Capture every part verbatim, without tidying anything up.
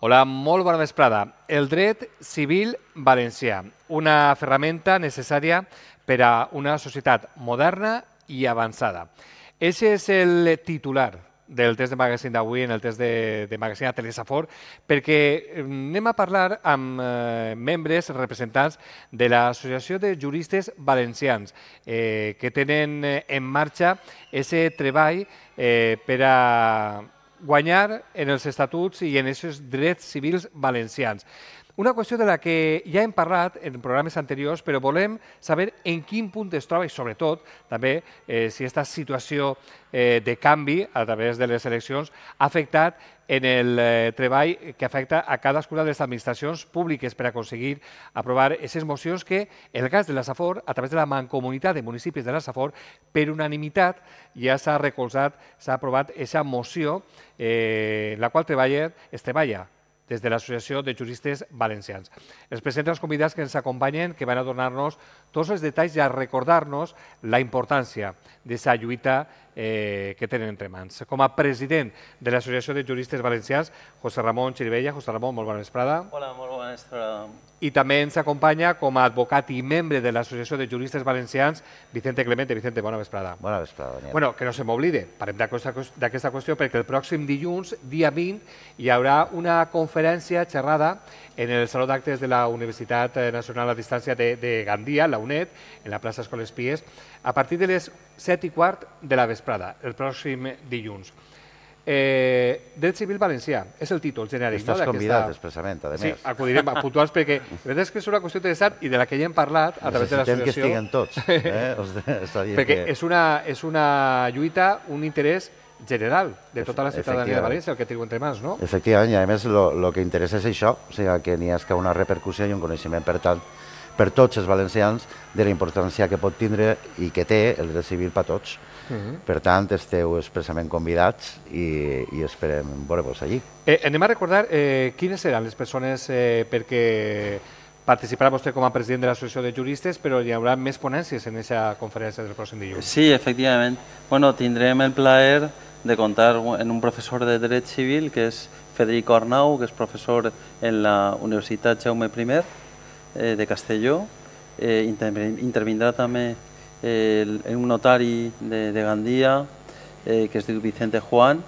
Hola, molt bona vesprada. El dret civil valencià, una ferramenta necessària per a una societat moderna i avançada. Aquest és el titular del test de magazine d'avui, en el test de, de magazine a Telesafor, perquè anem a parlar amb eh, membres, representants de l'Associació de Juristes Valencians, eh, que tenen en marxa aquest treball eh, per a guanyar en els estatuts i en aquests drets civils valencians. Una qüestió de la que ja hem parlat en programes anteriors, però volem saber en quin punt es troba i, sobretot, també eh, si aquesta situació eh, de canvi a través de les eleccions ha afectat en el eh, treball que afecta a cadascuna de les administracions públiques per aconseguir aprovar aquestes mocions que, en el cas de la Safor, a través de la Mancomunitat de Municipis de la Safor, per unanimitat ja s'ha recolzat, s'ha aprovat aquesta moció eh, en la qual treballa, es treballa des de l'Associació de Juristes Valencians. Els presento els convidats que ens acompanyen, que van a donar-nos tots els detalls i a recordar-nos la importància d'aquesta lluita eh, que tenen entre mans. Com a president de l'Associació de Juristes Valencians, José Ramón Chirivella. José Ramón, molt bona vesprada. Hola, molt bona vesprada. I també ens acompanya com a advocat i membre de l'Associació de Juristes Valencians, Vicente Clemente. Vicente, bona vesprada. Bona vesprada, Daniel. Bueno, que no se m'oblide, parlem d'aquesta qüestió perquè el pròxim dilluns, dia vint, hi haurà una conferència xerrada en el Saló d'Actes de la Universitat Nacional a Distància de, de Gandia, la UNED, en la plaça Escoles Pies, a partir de les set i quart de la vesprada, el pròxim dilluns. Eh, dret civil valencià, és el títol genèric. Estàs no, convidat expressament, a sí, més. acudirem a puntuals perquè la veritat és que és una qüestió interessant i de la que ja hem parlat a través de l'associació. Necessitem que estiguen tots. Eh? Perquè que... és, una, és una lluita, un interès general de tota la ciutadania de València, el que tinc entre mans, no? Efectivament, i a més el que interessa és això, o sigui, que n'hi hagi una repercussió i un coneixement, per tant, per tots els valencians, de la importància que pot tindre i que té el dret civil per tots. Per tant, esteu expressament convidats i, i esperem veure-vos allí. Eh, anem a recordar eh, quines seran les persones eh, perquè participarà vostè com a president de l'Associació de Juristes, però hi haurà més ponències en aquesta conferència del pròxim dilluns. Sí, efectivament. Bueno, tindrem el plaer de contar en un professor de dret civil, que és Federico Arnau, que és professor en la Universitat Jaume I eh, de Castelló. Eh, intervindrà també El, un notari de, de Gandia, eh, que es diu Vicente Juan,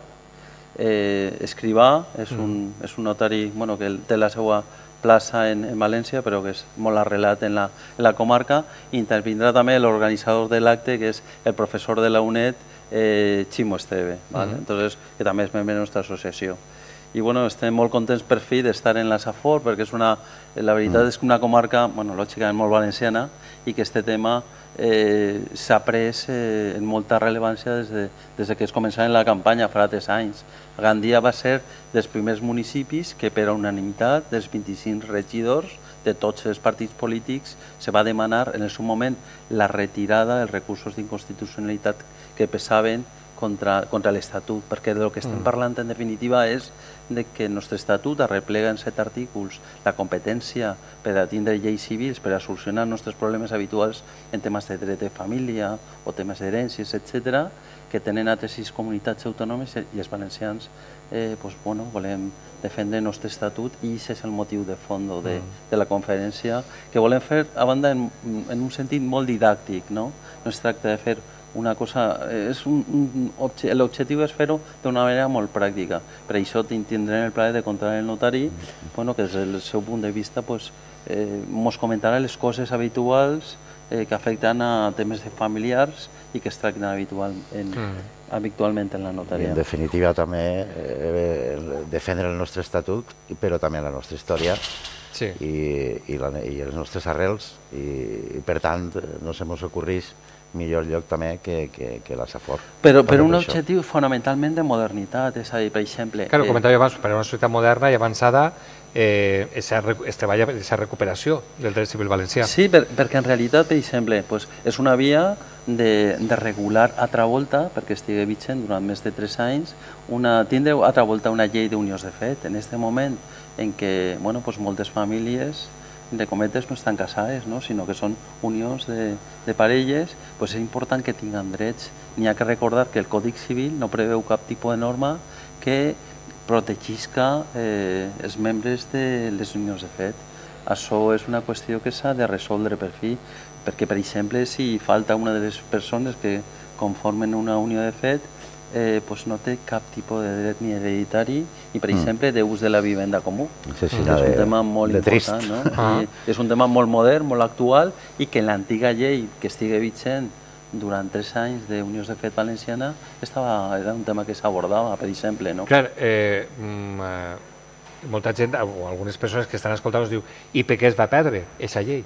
eh, escrivà, és un, és un notari bueno, que té la seva plaça en, en València, però que és molt arrelat en la, en la comarca. Intervindrà també l'organitzador de l'acte, que és el professor de la UNED, eh, Ximo Esteve, ¿vale? Uh -huh. Entonces, que també és membre de la nostra associació. I bueno, estem molt contents per fi d'estar en la Safor, perquè és una, la veritat és que una comarca, bueno, lògicament molt valenciana, i que este tema eh, s'ha pres eh, en molta rellevància des de, des de que es començava en la campanya fa tres anys. Gandia va ser dels primers municipis que per a unanimitat dels vint-i-cinc regidors de tots els partits polítics se va demanar en el seu moment la retirada dels recursos d'inconstitucionalitat que pesaven contra, contra l'Estatut, perquè del que estem mm. parlant en definitiva és de que el nostre Estatut arreplega en set artículos la competència per a tindre lleis civils per a solucionar els nostres problemes habituals en temes de dret de família o temes d'herències, etcètera, que tenen altres sis comunitats autònomes i els valencians eh, pues, bueno, volem defendre el nostre Estatut i aquest és el motiu de fons de, de la conferència, que volem fer a banda en, en un sentit molt didàctic, no? No es tracta de fer una cosa, és un, un, l'objectiu és fer-ho d'una manera molt pràctica. Per això tindrem el plaer de contar el notari, bueno, que des del seu punt de vista pues, eh, ens comentarà les coses habituals eh, que afecten a temes familiars i que es tracten habitual en, mm. habitualment en la notaria. I en definitiva també eh, defendre el nostre estatut, però també la nostra història sí. i, i, la, i els nostres arrels i, i per tant no se mos ocorreix millor lloc també que, que, que la Safor. Però per un objectiu fonamentalment de modernitat, és a dir, per exemple... Claro, comentava abans, per a una societat moderna i avançada eh, es treballa per aquesta recuperació del dret civil valencià. Sí, per, perquè en realitat, per exemple, pues, és una via de, de regular altra volta, perquè estigui vigent durant més de tres anys, una, tindre altra volta una llei d'unions de fet. En aquest moment en què bueno, pues, moltes famílies de cometes no estan casades, no? Sinó que són unions de, de parelles, pues és important que tinguen drets. N'hi ha que recordar que el Còdic Civil no preveu cap tipus de norma que protegisca eh, els membres de les unions de fet. Això és una qüestió que s'ha de resoldre per fi, perquè, per exemple, si falta una de les persones que conformen una unió de fet, eh, pues no té cap tipus de dret ni hereditari i, per exemple, d'ús de la vivenda comú. Sí, sí, és de, un tema molt important, no? Ah. És un tema molt modern, molt actual, i que l'antiga llei que estigui vigent durant tres anys d'unions de fet valenciana estava, era un tema que s'abordava, per exemple, no? Clar, eh, mm, eh, molta gent, o algunes persones que estan escoltant, us diu, i per què es va perdre aquesta llei?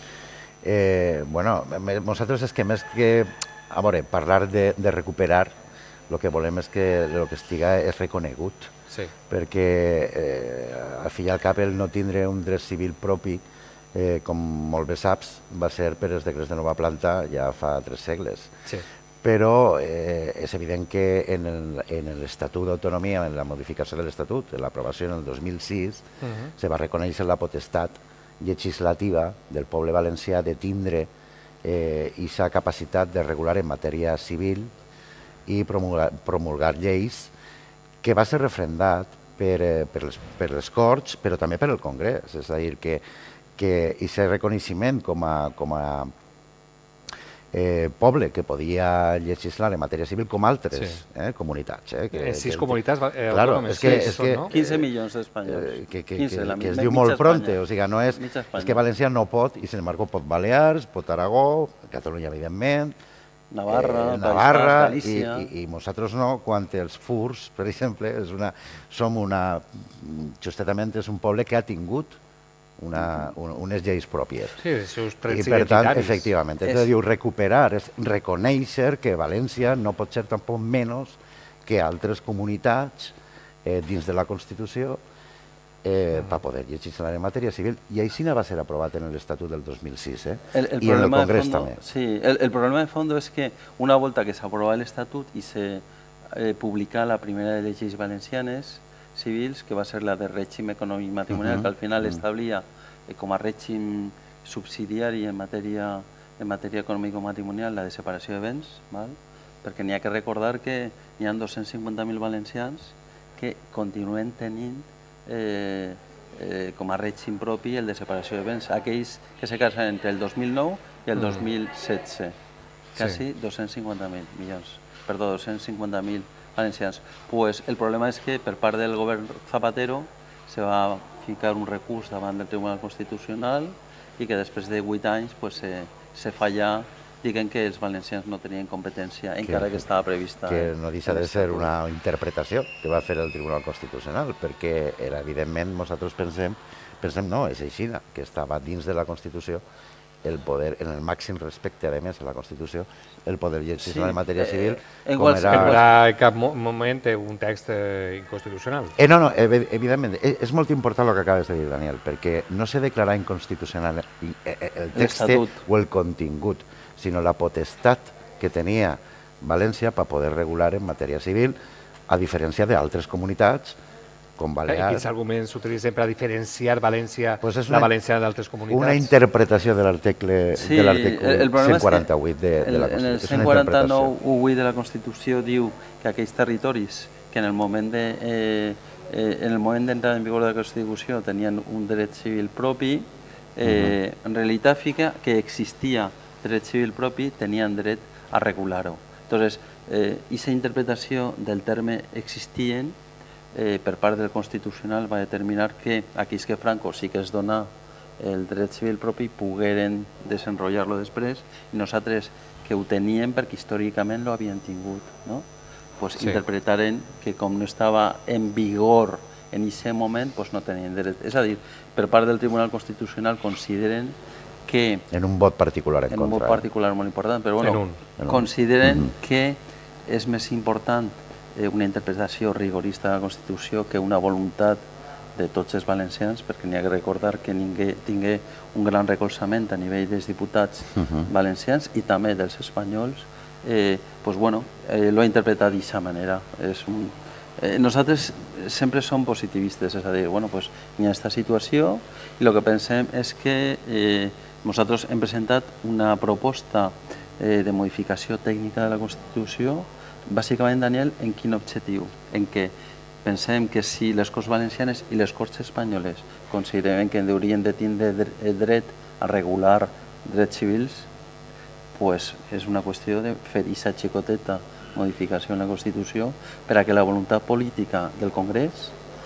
Eh, bueno, me- nosaltres és que més que, a veure, parlar de, de recuperar, el que volem és que el que estiga és reconegut, Sí. perquè eh, al fi i al cap el no tindre un dret civil propi, eh, com molt bé saps, va ser per els decrets de nova planta ja fa tres segles. Sí. Però eh, és evident que en el- en l'Estatut d'Autonomia, en la modificació de l'Estatut, en l'aprovació en el dos mil sis, Mhm. se va reconèixer la potestat legislativa del poble valencià de tindre eh, aquesta capacitat de regular en matèria civil i promulgar, promulgar lleis, que va ser refrendat per, eh, per, les, per les Corts, però també per el Congrés. És a dir, que que aquest reconeixement com a, com a eh, poble que podia legislar en matèria civil com altres Sí. eh, comunitats. Eh, que, En sis que- comunitats eh, Claro, autònomes, és que- sí, és són, que- no? quinze milions d'espanyols. eh, que, que, quinze, que, la que es mitja diu molt Espanya. pronte, o sigui, no és, Mitja és Espanya. que València no pot, i sin embargo pot Balears, pot Aragó, Catalunya evidentment, Navarra, eh, País Navarra Basc, i, Galícia. i, i nosaltres no, quan els furs, per exemple, és una, som una, justament és un poble que ha tingut una, un, unes lleis pròpies. Sí, els seus trets I per tant, identitaris. efectivament, és, És- és diu recuperar, és reconèixer que València no pot ser tampoc menys que altres comunitats eh, dins de la Constitució eh, per poder legislar en matèria civil. I així va ser aprovat en l'Estatut del dos mil sis, eh? El, el i en el problema de Congrés fondo, també. Sí, el, el problema de fondo es que una volta que s'aprova l'Estatut i se eh, publica la primera de les lleis valencianes civils, que va ser la de règim econòmic matrimonial, Mhm. que al final Mhm. establia eh, com a règim subsidiari en matèria, en matèria econòmico-matrimonial la de separació de béns, val? Perquè n'hi ha que recordar que n'hi ha dos-cents cinquanta mil valencians que continuen tenint eh, eh, com a règim propi el de separació de béns, aquells que se casen entre el dos mil nou i el dos mil setze, quasi dos-cents cinquanta mil milions, perdó, dos-cents cinquanta mil valencians. Pues el problema és que per part del govern Zapatero se va ficar un recurs davant del Tribunal Constitucional i que després de vuit anys pues, se, se falla diguen que els valencians no tenien competència, encara que estava prevista. Que no deixa de ser una interpretació que va fer el Tribunal Constitucional, perquè era, evidentment nosaltres pensem, pensem no, és així, que estava dins de la Constitució el poder, en el màxim respecte, a més, a la Constitució, el poder legislar Sí, en matèria eh, civil, en com qualsevol- Que era... no era en cap mo moment un text eh, inconstitucional. Eh, no, no, ev- evidentment, és, és molt important el que acabes de dir, Daniel, perquè no se declara inconstitucional i- eh, eh, el text L'Estatut. o el contingut, sinó la potestat que tenia València per poder regular en matèria civil, a diferència d'altres comunitats, com I Balears. quins arguments s'utilitzen per a diferenciar València, Pues és la una- València d'altres comunitats? Una interpretació de l'article Sí, de l'article el- el problema és que cent quaranta-vuit de, de la el- En el Constitució. És cent una quaranta-nou interpretació. u vuit de la Constitució diu que aquells territoris que en el moment de, eh, eh, en el moment d'entrada en vigor de la Constitució tenien un dret civil propi, eh, en realitat fica que existia dret civil propi, tenien dret a regular-ho. Entonces, eh, aquesta interpretació del terme existien eh, per part del Constitucional va determinar que aquells que Franco sí que es dona el dret civil propi pogueren desenrotllar-lo després i nosaltres que ho teníem perquè històricament lo havien tingut, no? Pues Sí. interpretaren que com no estava en vigor en aquest moment, pues no tenien dret. És a dir, per part del Tribunal Constitucional consideren que En un vot particular en, en un contra. vot particular molt important, però En bueno, un. En un. consideren Mhm. que és més important eh, una interpretació rigorista de la Constitució que una voluntat de tots els valencians, perquè n'hi ha que recordar que ningú tingui un gran recolzament a nivell dels diputats Mhm. valencians i també dels espanyols, eh, pues bueno, eh, lo ha interpretat d'aquesta manera. És un, eh, nosaltres sempre som positivistes, és a dir, bueno, pues, hi ha aquesta situació i el que pensem és que eh, nosaltres hem presentat una proposta eh, de modificació tècnica de la Constitució, bàsicament, Daniel, en quin objectiu? En què pensem que si les Corts Valencianes i les Corts Espanyoles consideren que haurien de tindre dret a regular drets civils, pues és una qüestió de fer aquesta xicoteta modificació en la Constitució per a que la voluntat política del Congrés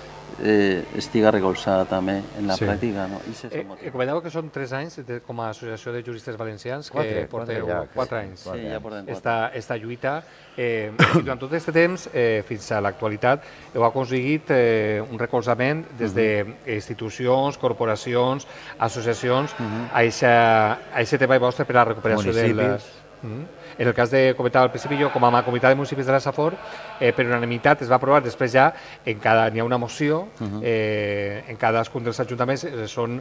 eh, estiga recolzada també en la Sí. pràctica. No? I Eh, eh, comentàveu que són tres anys de, com a Associació de Juristes Valencians, que Quatre, porteu quatre ja, quatre anys. Sí, ja portem quatre. Esta, esta lluita. Eh, I durant tot aquest temps, eh, fins a l'actualitat, heu aconseguit eh, un recolzament des d'institucions, corporacions, associacions, a aquest treball vostre per a la recuperació del... Municipis. Mm. En el cas de, comentava al principi, jo com a comunitat de municipis de la Safor, eh, per unanimitat es va aprovar, després ja en cada n'hi ha una moció, eh, en cadascun dels ajuntaments eh, són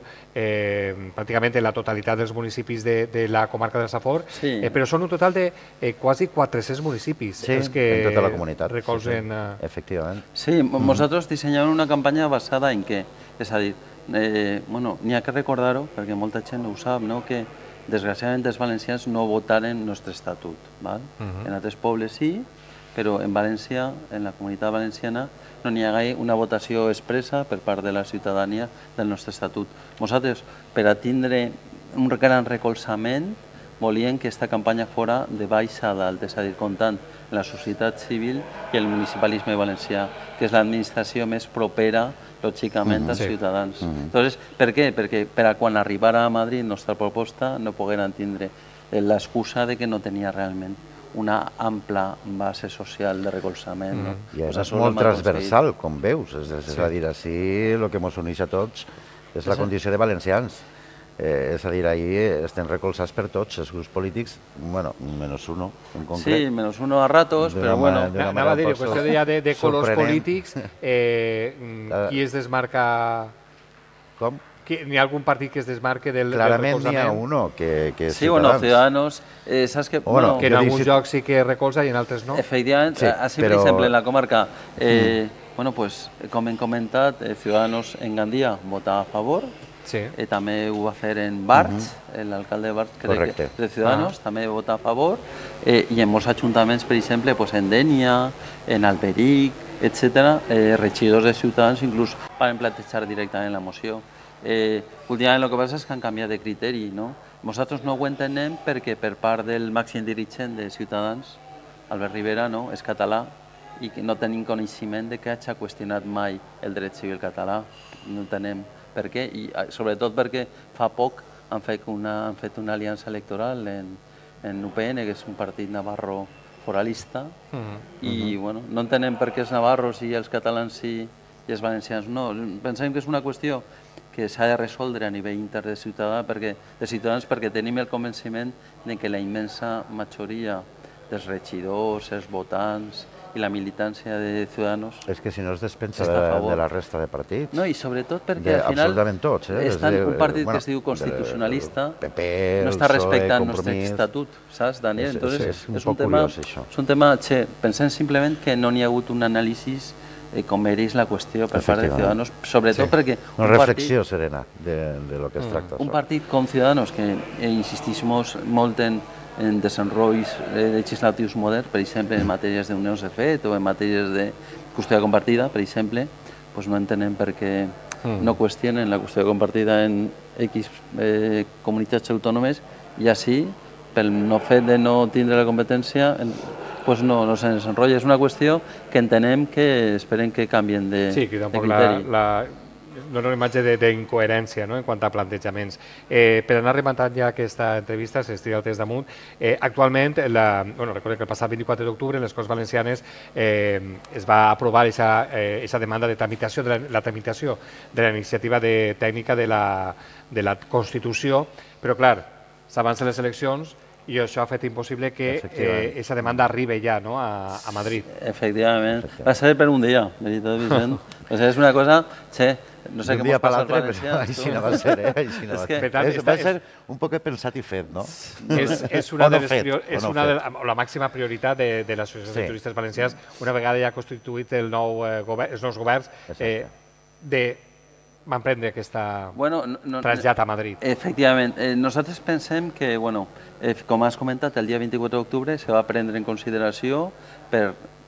eh, pràcticament la totalitat dels municipis de, de la comarca de la Safor, Sí. eh, però són un total de eh, quasi quatre-cents municipis Sí, els que en tota la comunitat. recolzen... Sí, sí. eh, Efectivament. Sí, nosaltres dissenyàvem una campanya basada en què? És a dir, eh, bueno, n'hi ha que recordar-ho, perquè molta gent no ho sap, no? que desgraciadament els valencians no votaren el nostre estatut. Val? En altres pobles sí, però en València, en la comunitat valenciana, no n'hi ha gaire una votació expressa per part de la ciutadania del nostre estatut. Nosaltres, per a tindre un gran recolzament, volien que aquesta campanya fora de baix a dalt, és a dir, comptant la societat civil i el municipalisme valencià, que és l'administració més propera, lògicament, als Sí. ciutadans. Entonces, per què? Perquè per a quan arribara a Madrid la nostra proposta no pogueren tindre l'excusa de que no tenia realment una ampla base social de recolzament. No? I Pues és això ho molt hem aconseguit. transversal, com veus. És, és a dir, així el que ens uneix a tots és la condició de valencians. Eh, és a dir, ahir estem recolzats per tots, els grups polítics, bueno, menys uno en concret. Sí, menos uno a ratos, D'una però ma- bueno... d'una Anava a dir, manera qüestió ja de, de colors sorprenent. polítics, eh, mm, qui es desmarca... Com? Qui- N'hi ha algun partit que es desmarque del, del Clarament n'hi ha recolzament? uno que, que és Sí, bueno, Ciutadans. Ciudadanos, eh, saps que... Bueno, Que en Jo alguns dic- llocs sí que recolza i en altres no? Efectivament, Sí, així però- per exemple en la comarca, eh, bueno, pues, com hem comentat, eh, Ciudadanos en Gandia votava a favor, Sí. eh, també ho va fer en Barts, l'alcalde de Barts, crec Correcte. que de Ciudadanos, també vota a favor, eh, i en molts ajuntaments, per exemple, pues, en Dénia, en Alberic, etcètera, eh, regidors de Ciutadans inclús van plantejar directament la moció. Eh, últimament el que passa és que han canviat de criteri, no? Nosaltres no ho entenem perquè per part del màxim dirigent de Ciutadans, Albert Rivera, no? És català i que no tenim coneixement de que hagi qüestionat mai el dret civil català. No entenem per què, i eh, sobretot perquè fa poc han fet una, han fet una aliança electoral en, en U P N, que és un partit navarro foralista, i bueno, no entenem per què els navarros i els catalans sí i els valencians no. Pensem que és una qüestió que s'ha de resoldre a nivell inter de, ciutadà, perquè, de ciutadans perquè tenim el convenciment de que la immensa majoria dels regidors, els votants i la militància de Ciudadanos És que si no es despensa Està a de, favor. de la resta de partits. no, i sobretot perquè De al final absolutament tots, eh? estan És a dir, un partit bueno, que es diu constitucionalista, del P P, no el està P S O E, respectant el nostre Compromís. estatut, saps, Daniel? És- és- Entonces, és un és, poc un tema, curiós, això. és un tema, che, pensem simplement que no n'hi ha hagut un anàlisi eh, com mereix la qüestió per part de Efectivament. Ciudadanos, sobretot perquè Una un reflexió serena de, de lo que es tracta. un això. partit com Ciudadanos, que eh, insistís molt, molt en, en desenvolupaments eh, legislatius moderns, per exemple, en matèries d'unions de fet o en matèries de custòdia compartida, per exemple, doncs no entenem per què no qüestionen la custòdia compartida en X eh, comunitats autònomes i així, pel no fet de no tindre la competència, en- pues no, no se desenrotlla. És una qüestió que entenem que esperem que canvien de, Sí, que de tampoc la, criteri. la, dona una imatge de- d'incoherència no? En quant a plantejaments. Eh, per anar rematant ja aquesta entrevista, s'estira el temps damunt, eh, actualment, la, bueno, recordem que el passat vint-i-quatre d'octubre en les Corts Valencianes eh, es va aprovar aquesta eh, demanda de tramitació, de la, la tramitació de la iniciativa de, tècnica de la, de la Constitució, però clar, s'avancen les eleccions i això ha fet impossible que Efectivament. aquesta demanda arribi ja no? a, a Madrid. Efectivament. Va ser per un dia, veritat, Vicent. O sigui, és una cosa, che, no sé D'un què dia mos per passa als l'altre, però valencians. així tu. no va ser, eh? Així no És va que- ser. Per tant, És- està- va ser un poc pensat i fet, no? És, és una O no de les fet, prior, o és no una de, fet. la màxima prioritat de, de l'Associació Sí. de Juristes Valencians, una vegada ja constituït el nou, eh, govern, els nous governs, eh, de van prendre aquesta Bueno, no, no, trasllat a Madrid. Efectivament. Eh, nosaltres pensem que, bueno, eh, com has comentat, el dia vint-i-quatre d'octubre se va prendre en consideració per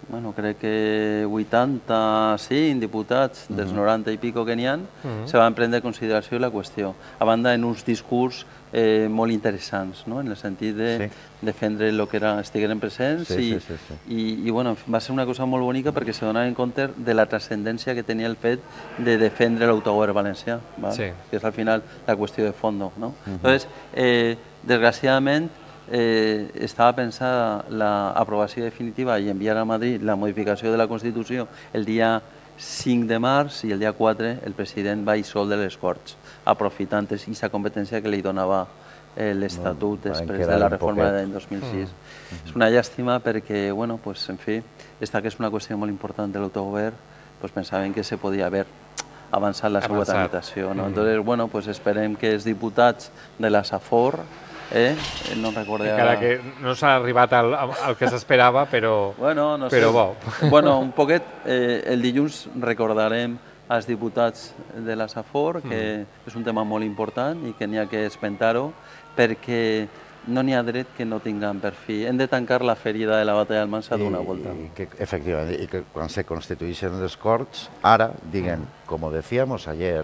bueno, crec que vuitanta-cinc diputats dels noranta i pico que n'hi ha se van prendre en consideració la qüestió. A banda, en uns discurs eh, molt interessants, no? En el sentit de sí. defendre el que era, estigueren presents sí, i, sí, sí, sí. i, i bueno, va ser una cosa molt bonica perquè se donava en compte de la transcendència que tenia el fet de defendre l'autogovern valencià, sí. que és al final la qüestió de fons. No? Uh -huh. Entonces, eh, desgraciadament, Eh, estava pensada l'aprovació definitiva i enviar a Madrid la modificació de la Constitució el dia cinc de març i el dia quatre el president va dissoldre les Corts, aprofitant aquesta competència que li donava eh, l'Estatut no, després de la reforma de l'any dos mil sis. Mm. És una llàstima perquè, bueno, pues, en fi, esta que és una qüestió molt important de l'autogovern, pues, pensaven que se podia haver avançat la seva tramitació. No? Mm. Entonces, bueno, pues, esperem que els diputats de la Safor Eh? No recordé... Encara que no s'ha arribat al, al que s'esperava, però, bueno, no però sé. bo. Bueno, un poquet, eh, el dilluns recordarem als diputats de la Safor, que mm. és un tema molt important i que n'hi ha que esmentar-ho, perquè no n'hi ha dret que no tinguem per fi. Hem de tancar la ferida de la batalla d'Almansa d'una volta. I que, efectivament, i que quan se constitueixen les Corts, ara, diguen, mm. com decíamos ayer,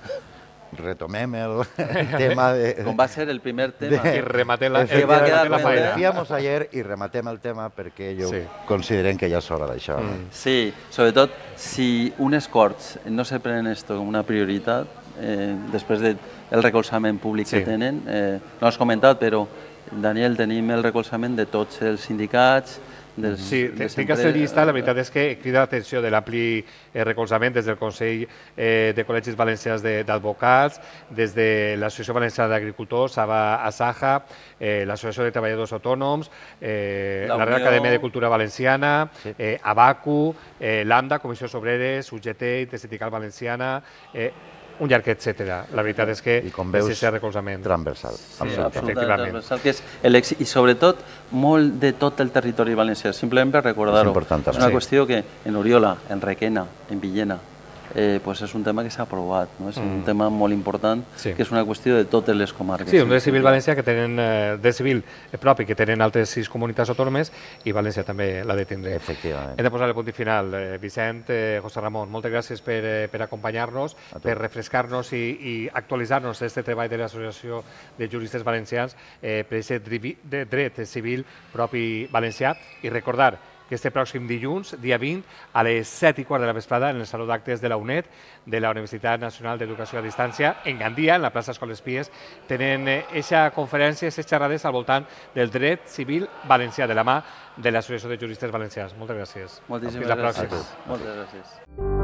retomem el tema de... Com va ser el primer tema. De, I rematem la, el que va quedar la faena. Decíamos ayer i rematem el tema perquè jo sí. considerem que ja és hora d'això. Mm. No? Sí, sobretot si unes Corts no se prenen esto com una prioritat, eh, després del recolzament públic sí. que tenen, eh, no has comentat, però Daniel, tenim el recolzament de tots els sindicats, Dels, sí, tinc que ser llista, la veritat és que crida l'atenció de l'ampli eh, recolzament des del Consell eh, de Col·legis Valencians d'Advocats, des de l'Associació Valenciana d'Agricultors, Asaja, eh, l'Associació de Treballadors Autònoms, eh, la, la Real Acadèmia de Cultura Valenciana, sí. eh, Abacu, eh, l'AMDA, Comissions Obreres, U G T, Intersindical Valenciana, eh, un llarg etcètera. La veritat és que és el recolzament transversal. Sí, absolutament transversal, que és l'èxit i sobretot molt de tot el territori valencià, simplement per recordar-ho. És una qüestió que en Oriola, en Requena, en Villena, eh, pues és un tema que s'ha aprovat, no? És mm. un tema molt important, sí. que és una qüestió de totes les comarques. Sí, un dret civil valencià que tenen eh, dret civil propi, que tenen altres sis comunitats autònomes i València també l'ha de tindre. Efectivament. Hem de posar el punt i final. Eh, Vicent, eh, José Ramon, moltes gràcies per, eh, per acompanyar-nos, per refrescar-nos i, i actualitzar-nos aquest treball de l'Associació de Juristes Valencians eh, per aquest dret civil propi valencià i recordar que este pròxim dilluns, dia vint, a les set i quart de la vesprada, en el Saló d'Actes de la U N E D, de la Universitat Nacional d'Educació a Distància, en Gandia, en la plaça Escoles Pies, tenen aquesta conferència, aquestes xerrades al voltant del dret civil valencià, de la mà de l'Associació de Juristes Valencians. Moltes gràcies. Moltíssimes gràcies. Moltes gràcies.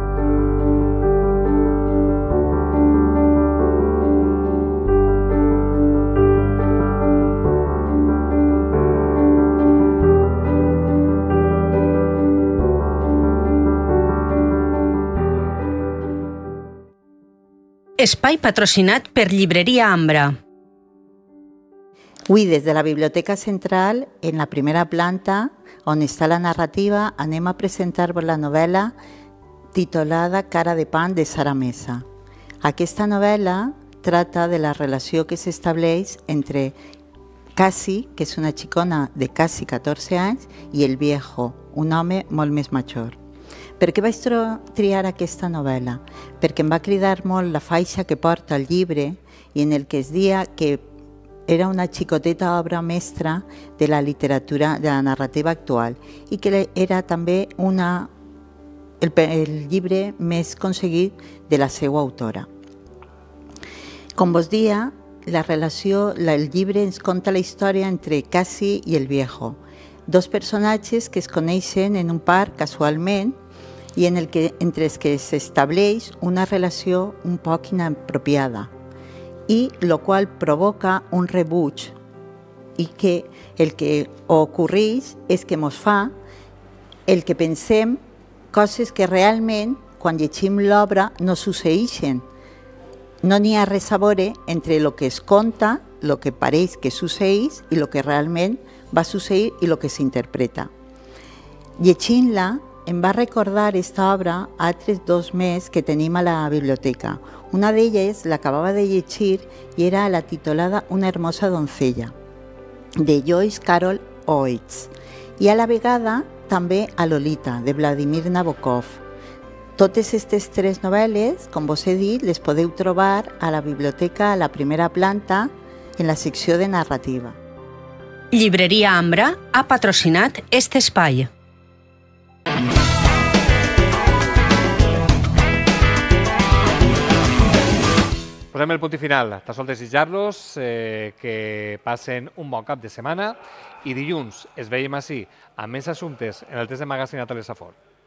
Espai patrocinat per Llibreria Ambra. Avui, des de la Biblioteca Central, en la primera planta, on està la narrativa, anem a presentar-vos la novel·la titulada Cara de pan de Sara Mesa. Aquesta novel·la trata de la relació que s'estableix entre Cassi, que és una xicona de quasi catorze anys, i el viejo, un home molt més major. Per què vaig triar aquesta novel·la? Perquè em va cridar molt la faixa que porta el llibre i en el que es dia que era una xicoteta obra mestra de la literatura, de la narrativa actual i que era també una, el, el llibre més aconseguit de la seva autora. Com vos dia, la relació, el llibre ens conta la història entre Cassi i el viejo, dos personatges que es coneixen en un parc casualment i en el que, entre els que s'estableix una relació un poc inapropiada i el qual provoca un rebuig i que el que ocorreix és que ens fa el que pensem coses que realment quan llegim l'obra no succeeixen. No n'hi ha res a veure entre el que es conta, el que pareix que succeeix i el que realment va succeir i el que s'interpreta. Llegint-la em va recordar aquesta obra altres dos més que tenim a la biblioteca. Una d'elles l'acabava de llegir i era la titulada Una hermosa doncella, de Joyce Carol Oates. I a la vegada també a Lolita, de Vladimir Nabokov. Totes aquestes tres novel·les, com vos he dit, les podeu trobar a la biblioteca a la primera planta en la secció de narrativa. Llibreria Ambra ha patrocinat este espai. Posem el punt i final. Tan sols desitjar-los eh, que passen un bon cap de setmana i dilluns es veiem així amb més assumptes en el test de Magazine a Telesafort.